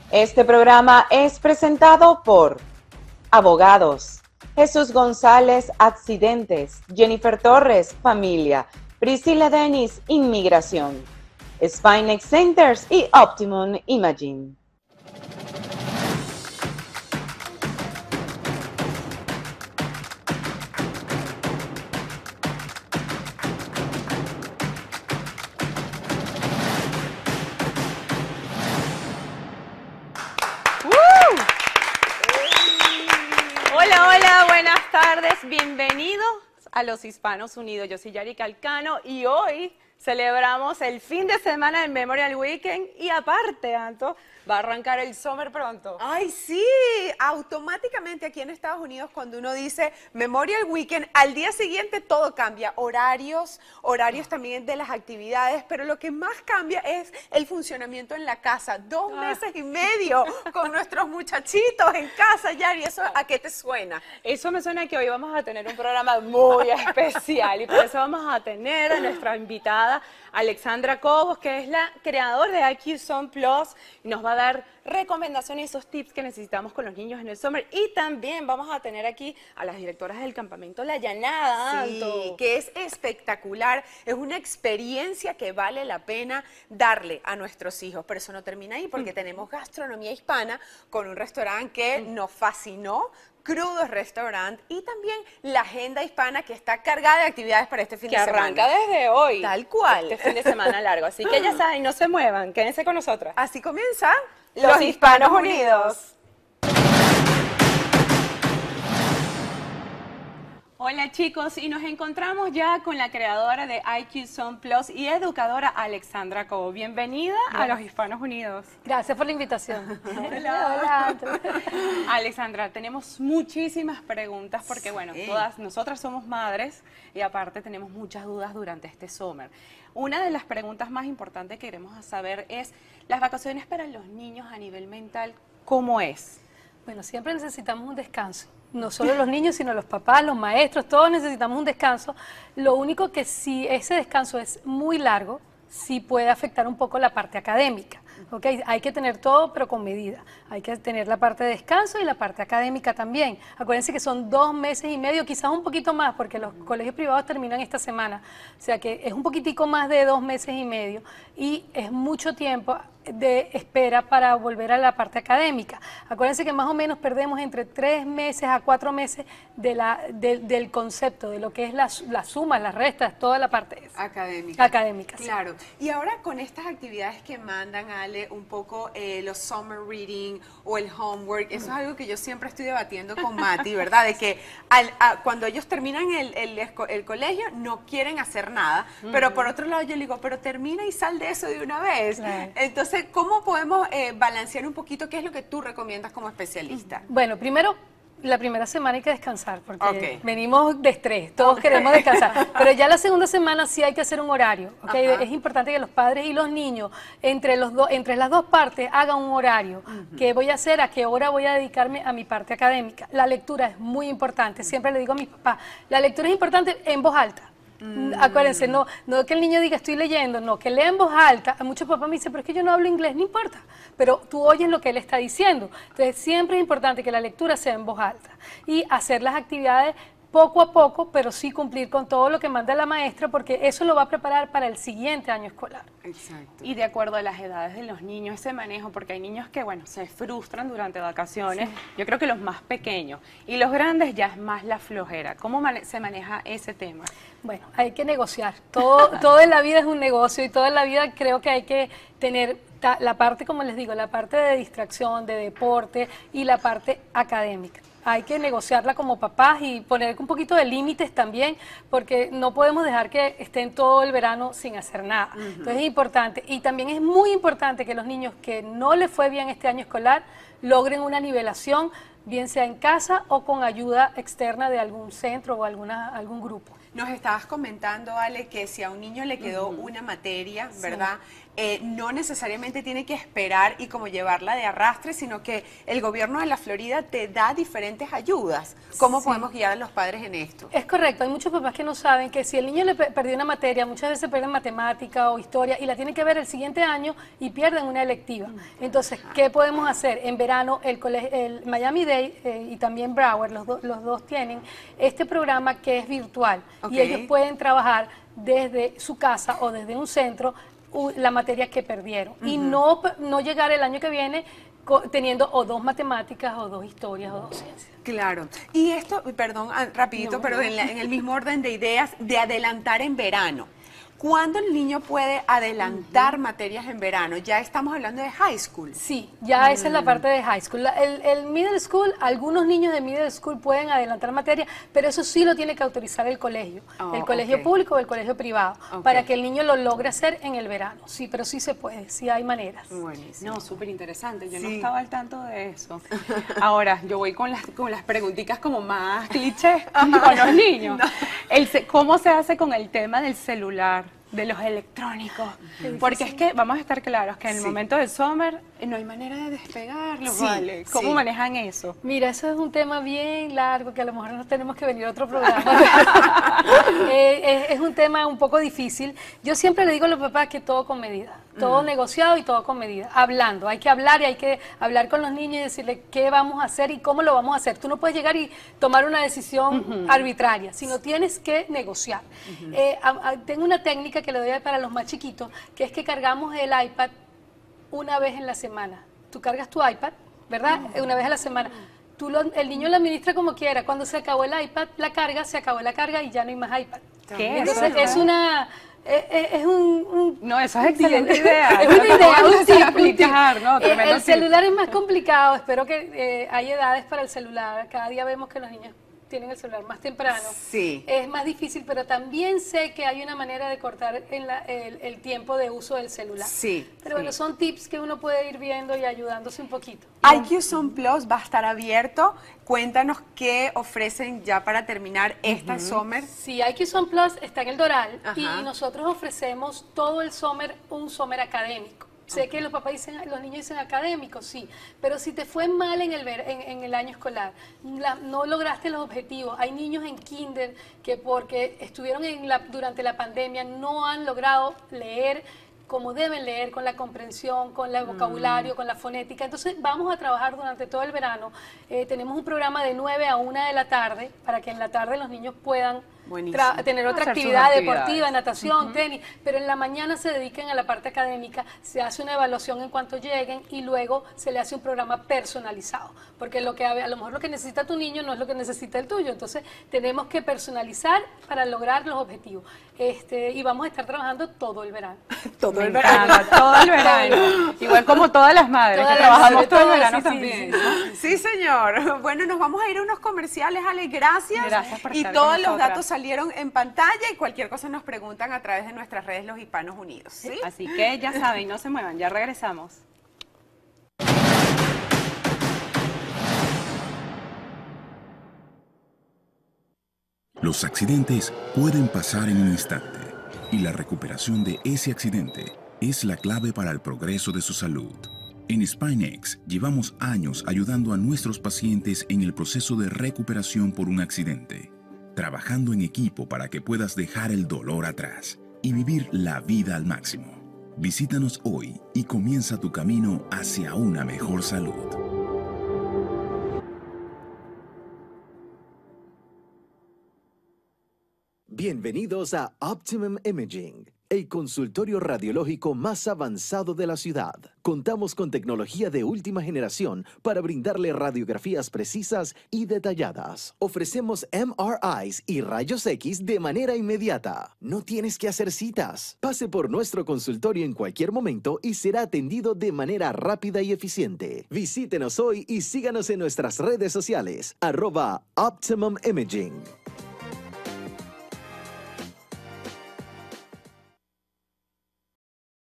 Este programa es presentado por Abogados, Jesús González, Accidentes, Jennifer Torres, Familia, Priscilla Dennis, Inmigración, Spinex Centers y Optimum Imaging. Hola, buenas tardes, bienvenidos a los Hispanos Unidos. Yo soy Yari Calcano y hoy celebramos el fin de semana del Memorial Weekend y aparte, Anto, va a arrancar el summer pronto. ¡Ay, sí! Automáticamente aquí en Estados Unidos cuando uno dice Memorial Weekend, al día siguiente todo cambia. Horarios también de las actividades, pero lo que más cambia es el funcionamiento en la casa. 2 meses y medio con nuestros muchachitos en casa, Yari. ¿Eso a qué te suena? Eso me suena que hoy vamos a tener un programa muy especial y por eso vamos a tener a nuestra invitada Alexandra Cobos, que es la creadora de IQ Zone Plus, y nos va a dar recomendaciones y esos tips que necesitamos con los niños en el summer. Y también vamos a tener aquí a las directoras del campamento La Llanada, Sí, Anto. que es espectacular, es una experiencia que vale la pena darle a nuestros hijos, pero eso no termina ahí porque tenemos gastronomía hispana con un restaurante que nos fascinó, Crudos Restaurant, y también la agenda hispana que está cargada de actividades para este fin Que de semana. arranca desde hoy. Tal cual. Este fin de semana largo. Así que ya saben, no se muevan, quédense con nosotras. Así comienza Los Hispanos Unidos. Hola chicos, y nos encontramos ya con la creadora de IQ Zone Plus y educadora Alexandra Cobo. Bienvenida a los Hispanos Unidos. Gracias por la invitación. Hola. Alexandra, tenemos muchísimas preguntas porque, bueno, todas nosotras somos madres y aparte tenemos muchas dudas durante este summer. Una de las preguntas más importantes que queremos saber es, las vacaciones para los niños a nivel mental, ¿cómo es? Bueno, siempre necesitamos un descanso. No solo los niños, sino los papás, los maestros, todos necesitamos un descanso. Lo único que si ese descanso es muy largo, sí puede afectar un poco la parte académica. ¿Okay? Hay que tener todo, pero con medida. Hay que tener la parte de descanso y la parte académica también. Acuérdense que son 2 meses y medio, quizás un poquito más, porque los colegios privados terminan esta semana. O sea que es un poquitico más de 2 meses y medio y es mucho tiempo de espera para volver a la parte académica. Acuérdense que más o menos perdemos entre 3 meses a 4 meses del concepto, de lo que es las sumas, las restas, toda la parte académica. Claro. Y ahora con estas actividades que mandan, Ale, un poco los summer reading o el homework, eso es algo que yo siempre estoy debatiendo con Mati, ¿verdad? De que cuando ellos terminan el colegio no quieren hacer nada, pero por otro lado yo le digo, pero termina y sal de eso de una vez. Claro. Entonces, ¿cómo podemos balancear un poquito qué es lo que tú recomiendas como especialista? Bueno, primero, la primera semana hay que descansar porque venimos de estrés, todos queremos descansar, pero ya la segunda semana sí hay que hacer un horario, ¿okay? Es importante que los padres y los niños entre las dos partes hagan un horario. ¿Qué voy a hacer? ¿A qué hora voy a dedicarme a mi parte académica? La lectura es muy importante, siempre le digo a mis papás, la lectura es importante en voz alta. Acuérdense, no que el niño diga estoy leyendo, no, que lea en voz alta. A muchos papás me dicen, pero es que yo no hablo inglés, no importa, pero tú oyes lo que él está diciendo. Entonces siempre es importante que la lectura sea en voz alta y hacer las actividades poco a poco, pero sí cumplir con todo lo que manda la maestra, porque eso lo va a preparar para el siguiente año escolar. Exacto. Y de acuerdo a las edades de los niños, ese manejo, porque hay niños que, bueno, se frustran durante vacaciones, yo creo que los más pequeños, y los grandes ya es más la flojera. ¿Cómo se maneja ese tema? Bueno, hay que negociar. Todo en la vida es un negocio y toda en la vida creo que hay que tener la parte, como les digo, la parte de distracción, de deporte y la parte académica. Hay que negociarla como papás y poner un poquito de límites también, porque no podemos dejar que estén todo el verano sin hacer nada. Entonces es importante. Y también es muy importante que los niños que no les fue bien este año escolar logren una nivelación, bien sea en casa o con ayuda externa de algún centro o algún grupo. Nos estabas comentando, Ale, que si a un niño le quedó una materia, ¿verdad? no necesariamente tiene que esperar y como llevarla de arrastre, sino que el gobierno de la Florida te da diferentes ayudas. ¿Cómo podemos guiar a los padres en esto? Es correcto, hay muchos papás que no saben que si el niño le perdió una materia, muchas veces pierden matemática o historia y la tienen que ver el siguiente año y pierden una electiva. Entonces, ¿qué podemos hacer? En verano el Miami-Dade y también Broward, los dos tienen este programa que es virtual y ellos pueden trabajar desde su casa o desde un centro la materia que perdieron y no llegar el año que viene teniendo o 2 matemáticas o 2 historias o 2 ciencias. Claro. Y esto, perdón, rapidito, pero en el mismo orden de ideas, de adelantar en verano. ¿Cuándo el niño puede adelantar materias en verano? Ya estamos hablando de high school. Sí, ya esa es la parte de high school. El middle school, algunos niños de middle school pueden adelantar materias, pero eso sí lo tiene que autorizar el colegio. El colegio público o el colegio privado, para que el niño lo logre hacer en el verano. Sí, pero sí se puede, sí hay maneras. Buenísimo. No, súper interesante. Yo no estaba al tanto de eso. Ahora, yo voy con las preguntitas como más clichés con los niños. ¿Cómo se hace con el tema del celular? De los electrónicos, porque es que vamos a estar claros que en el momento del summer no hay manera de despegarlos, ¿vale? ¿Cómo manejan eso? Mira, eso es un tema bien largo que a lo mejor nos tenemos que venir a otro programa. Es un tema un poco difícil. Yo siempre le digo a los papás que todo con medida, todo negociado y todo con medida, hablando. Hay que hablar y hay que hablar con los niños y decirles qué vamos a hacer y cómo lo vamos a hacer. Tú no puedes llegar y tomar una decisión arbitraria, sino tienes que negociar. Tengo una técnica que le doy para los más chiquitos, que es que cargamos el iPad una vez en la semana. Tú cargas tu iPad, ¿verdad? Una vez a la semana. El niño lo administra como quiera. Cuando se acabó el iPad, la carga, se acabó la carga y ya no hay más iPad. ¿Qué? Entonces, No, eso es excelente idea. Es una idea, aplicar, ¿no? El celular es más complicado. Espero que hay edades para el celular. Cada día vemos que los niños tienen el celular más temprano. Sí. Es más difícil, pero también sé que hay una manera de cortar el tiempo de uso del celular. Sí. Pero bueno, son tips que uno puede ir viendo y ayudándose un poquito. IQ Zone Plus va a estar abierto. Cuéntanos qué ofrecen ya para terminar esta summer. Sí, IQ Zone Plus está en el Doral y nosotros ofrecemos todo el summer, un summer académico. Sé que los papás dicen, los niños dicen académicos, sí, pero si te fue mal en el año escolar, no lograste los objetivos. Hay niños en kinder que porque estuvieron durante la pandemia no han logrado leer como deben leer, con la comprensión, con el vocabulario, con la fonética. Entonces vamos a trabajar durante todo el verano. Tenemos un programa de 9 a 1 de la tarde para que en la tarde los niños puedan tener otra actividad deportiva, natación, tenis, pero en la mañana se dediquen a la parte académica, se hace una evaluación en cuanto lleguen y luego se le hace un programa personalizado, porque a lo mejor lo que necesita tu niño no es lo que necesita el tuyo, entonces tenemos que personalizar para lograr los objetivos. Y vamos a estar trabajando todo el verano. Todo el verano. Igual como todas las madres, que trabajamos todo el verano también. Sí, señor. Bueno, nos vamos a ir a unos comerciales, Ale, gracias. Gracias por estar y todos con los nosotras. datos salieron en pantalla y cualquier cosa nos preguntan a través de nuestras redes Los Hispanos Unidos. ¿Sí? Así que ya saben, no se muevan, ya regresamos. Los accidentes pueden pasar en un instante y la recuperación de ese accidente es la clave para el progreso de su salud. En Spinex llevamos años ayudando a nuestros pacientes en el proceso de recuperación por un accidente, trabajando en equipo para que puedas dejar el dolor atrás y vivir la vida al máximo. Visítanos hoy y comienza tu camino hacia una mejor salud. Bienvenidos a Optimum Imaging, el consultorio radiológico más avanzado de la ciudad. Contamos con tecnología de última generación para brindarle radiografías precisas y detalladas. Ofrecemos MRIs y rayos X de manera inmediata. No tienes que hacer citas. Pase por nuestro consultorio en cualquier momento y será atendido de manera rápida y eficiente. Visítenos hoy y síganos en nuestras redes sociales, @Optimum Imaging.